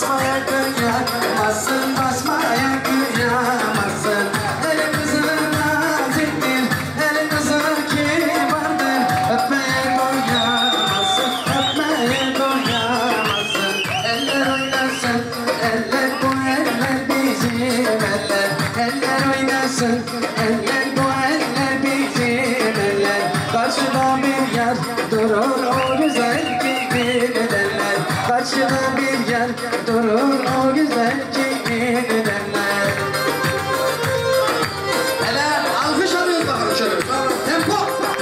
basmaya kıyamazsın, basmaya kıyamazsın. El kızı naziktir, el kızı kibardır. Öpmeye doyamazsın, öpmeye doyamazsın. Eller oynasın, eller bu eller bizim eller. Eller oynasın, eller bu eller bizim eller. Karşıda bir yer durur o güzel giderler. Karşıda bir yer durur o güzel giderler. Hele alkış alıyoruz bakalım şöyle. Tempo.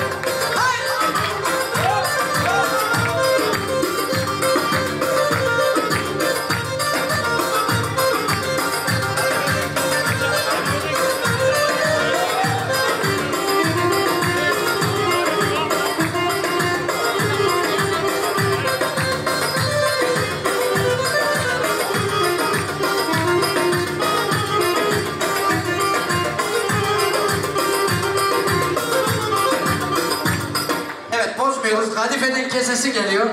Evet, bozmuyoruz. Kadife'nin kesesi geliyor.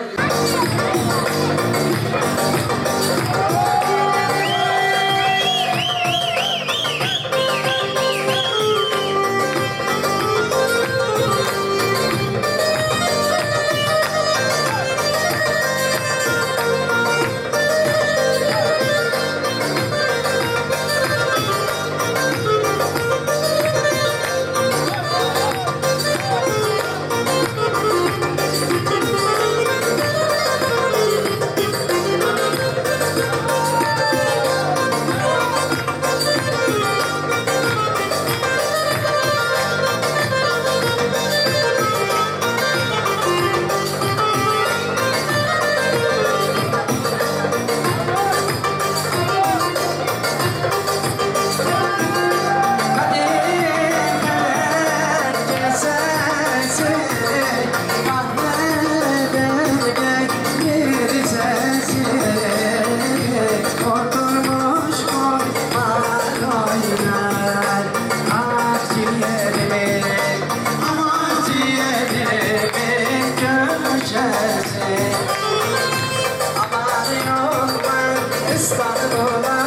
İstanbul'a